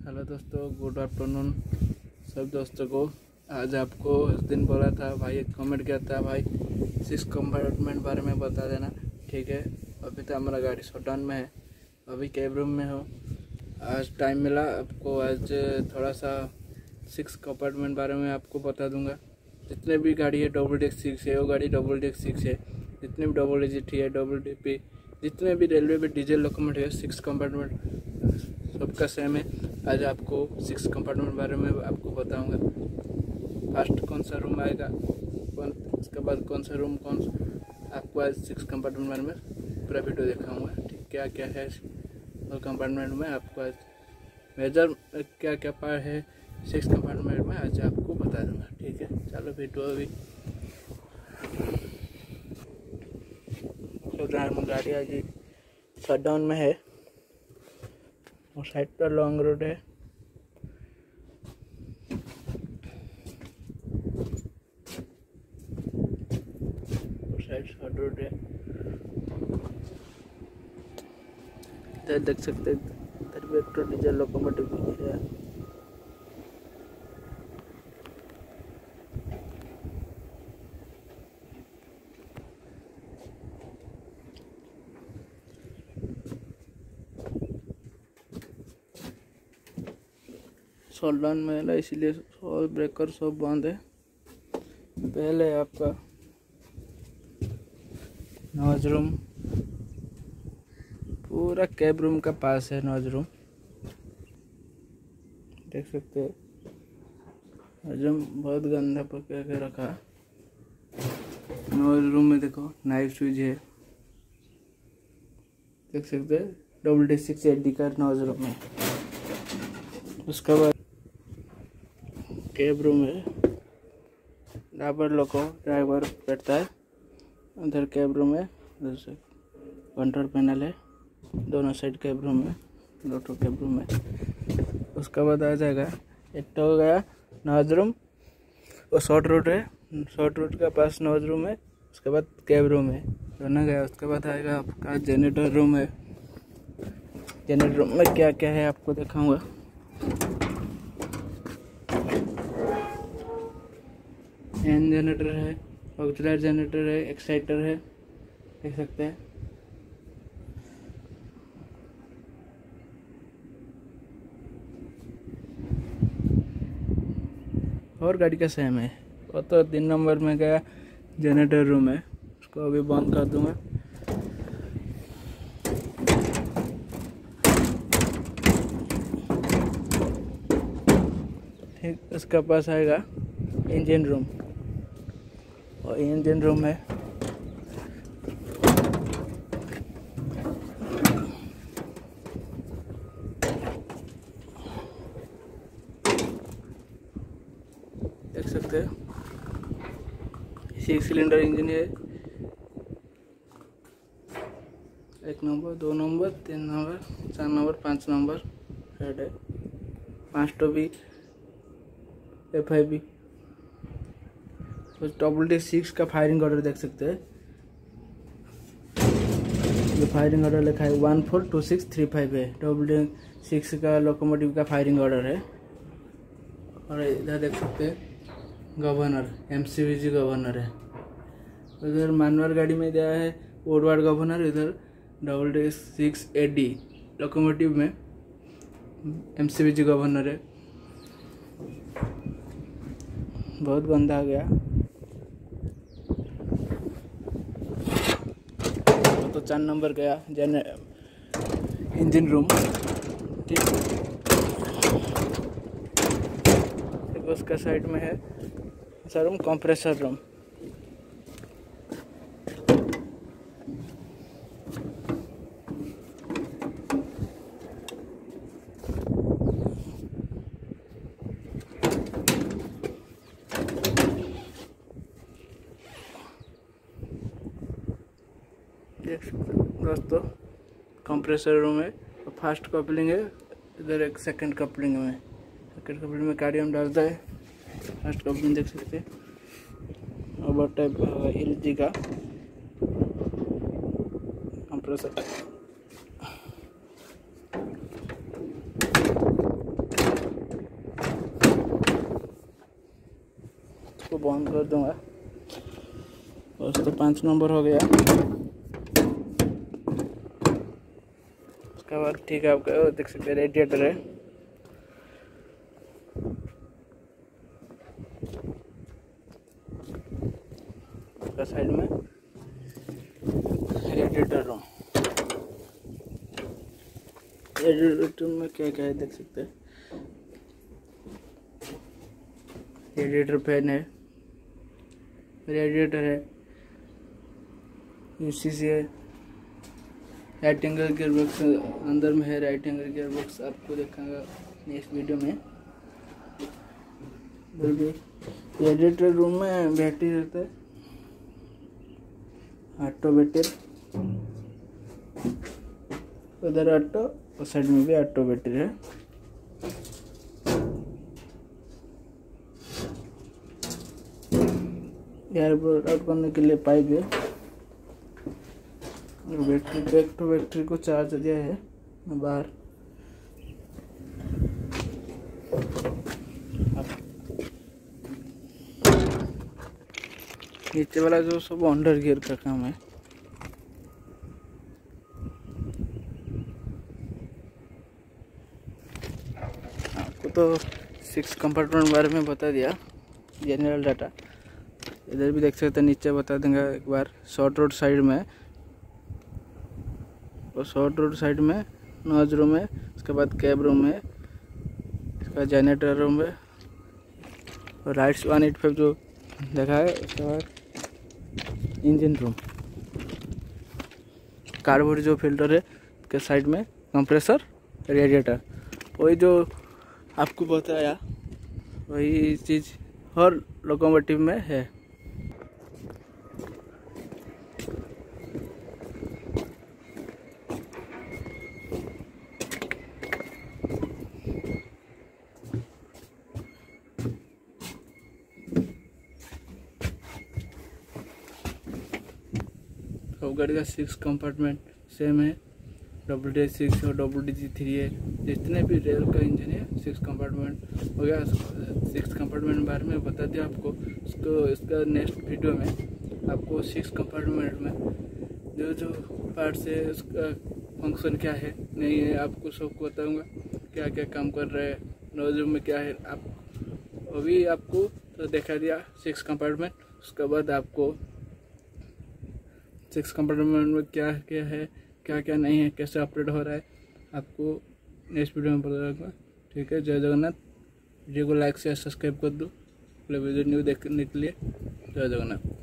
Hello दोस्तों, good afternoon सब दोस्तों को। आज आपको उस दिन बोला था भाई, एक कमेंट किया था भाई 6 कंपार्टमेंट बारे में बता देना। ठीक है, अभी तो हमारा गाड़ी शटडाउन में है, अभी कैब रूम में हो। आज टाइम मिला आपको, आज थोड़ा सा 6 कंपार्टमेंट बारे में आपको बता दूंगा। जितने भी गाड़ी है डबल डेक 6 है, वो गाड़ी डबल डेक 6 है। जितने भी डबल एजीटी है, डबल डीपी, जितने भी रेलवे में डीजल लोकोमोटिव है, 6 कंपार्टमेंट सबका सेम है। आज आपको 6 कंपार्टमेंट बारे में आपको बताऊंगा। फर्स्ट कौन सा रूम आएगा, उसके बाद कौन सा रूम आपको आज 6 कंपार्टमेंट बारे में पूरा वीडियो दिखाऊंगा। ठीक, क्या क्या है और कंपार्टमेंट में आपको आज मेजर क्या क्या पार्ट है 6 कंपार्टमेंट में आज आपको बता दूंगा। ठीक है, चलो वीडियो अभी गाड़ी आज शटडाउन में है और साइड पर लॉन्ग रोड है। साइड शॉर्ट रोड है, इधर देख सकते हैं, इधर भी एक डीजल लोकोमोटिव है। शटडाउन में है इसलिए सब ब्रेकर सब बंद है। पहले आपका नॉज रूम पूरा कैब रूम का पास है। नॉज रूम देख सकते हैं, नॉज रूम बहुत गंदा पकड़ के रखा। नॉज रूम में देखो नाइफ स्विच है, देख सकते हैं WD6 एडी का नॉज रूम है। उसके बाद कैब रूम है, ड्राइवर लोग को ड्राइवर बैठता है। उधर कैब रूम है, उधर से कंट्रोल पैनल है, दोनों साइड कैब रूम है, दो कैब रूम है। उसके बाद आ जाएगा एक तो हो गया नॉज रूम, वो शॉर्ट रूट है, शॉर्ट रूट का पास नॉज रूम है। उसके बाद कैब रूम है, दोनों गया। उसके बाद आएगा आपका जनरेटर रूम है। जनरेटर रूम में क्या क्या है आपको दिखाऊंगा। एन जनरेटर है, ऑक्सिलरी जनरेटर है, एक्साइटर है, देख सकते हैं। और गाड़ी का सेम है। वो तो 3 नंबर में गया जनरेटर रूम है, उसको अभी बंद कर दूंगा। ठीक, उसके पास आएगा इंजन रूम, और इंजन रूम है देख सकते हैं। 6 सिलेंडर इंजन है, 1 number, 2 number, 3 number, 4 number, 5 number head है। 5 टोबी FIB WD6 का फायरिंग ऑर्डर देख सकते हैं। ये फायरिंग ऑर्डर लिखा है 142635 है, WD6 का लोकोमोटिव का फायरिंग ऑर्डर है। और इधर देख सकते हैं गवर्नर, MCVG गवर्नर है। उधर मैनुअल गाड़ी में दिया है वुडवार्ड गवर्नर, इधर WD6 AD लोकोमोटिव में MCVG गवर्नर है। बहुत गंदा आ गया, तो 4 नंबर गया इंजन रूम। ठीक, उसका साइड में है सर रूम, कंप्रेसर रूम। देख सकते हो दोस्तों, कंप्रेसर रूम है, फर्स्ट कपलिंग है, इधर एक सेकंड कपलिंग में। सेकंड कपलिंग में कार्डियम डालता है, फर्स्ट कपलिंग देख सकते हैं। ओवर टाइप LG का कंप्रेसर। बंद कर दूंगा। बस तो 5 नंबर हो गया। उसके बाद ठीक है, आपका देख सकते रेडिएटर है। साइड में रेडिएटर रूम, रेडिएटर में क्या क्या है देख सकते हैं। रेडिएटर फैन है, रेडिएटर है, यूसीसी है, राइट एंगल गियर बॉक्स अंदर में है। राइट एंगल गियर बॉक्स आपको दिखाऊंगा नेक्स्ट वीडियो में। रेडिएटर रूम में बैटरी रहता है, ऑटो बैटरी, उधर ऑटो और साइड में भी ऑटो बैटरी है। एयरपोर्ट आउट करने के लिए पाइप है। बैटरी बैक टू बैटरी को चार्ज दिया है बाहर। नीचे वाला जो सब अंडर गियर का काम है। आपको तो 6 कंपार्टमेंट बारे में बता दिया, जनरल डाटा। इधर भी देख सकते हैं, नीचे बता देंगे एक बार। शॉर्ट रोड साइड में, और शॉर्ट रोड साइड में नॉज रूम है। उसके बाद कैब रूम है, इसका जनरेटर रूम है, और राइट्स 185 जो देखा है। उसके बाद इंजन रूम, कार्बोरेटर जो फिल्टर है के साइड में, कंप्रेसर, रेडिएटर। वही जो आपको बताया वही चीज़ हर लोकोमोटिव में है। सब गाड़ी का 6 कंपार्टमेंट सेम है। WD6 और WD3 है। जितने भी रेल का इंजन है 6 कंपार्टमेंट हो गया। 6 कंपार्टमेंट बारे में बता दिया आपको। उसको इसका नेक्स्ट वीडियो में आपको 6 कंपार्टमेंट में जो जो पार्ट्स है, उसका फंक्शन क्या है नहीं है, आपको सबको बताऊंगा। क्या क्या काम कर रहे हैं, नोजल में क्या है। आप अभी आपको तो देखा दिया 6 कंपार्टमेंट। उसके बाद आपको 6 कंपार्टमेंट में क्या क्या है, क्या क्या नहीं है, कैसे ऑपरेट हो रहा है, आपको नेक्स्ट वीडियो में पता लगेगा। ठीक है, जय जगन्नाथ। वीडियो को लाइक से सब्सक्राइब कर दो अगले वीडियो न्यू देखने के लिए। जय जगन्नाथ।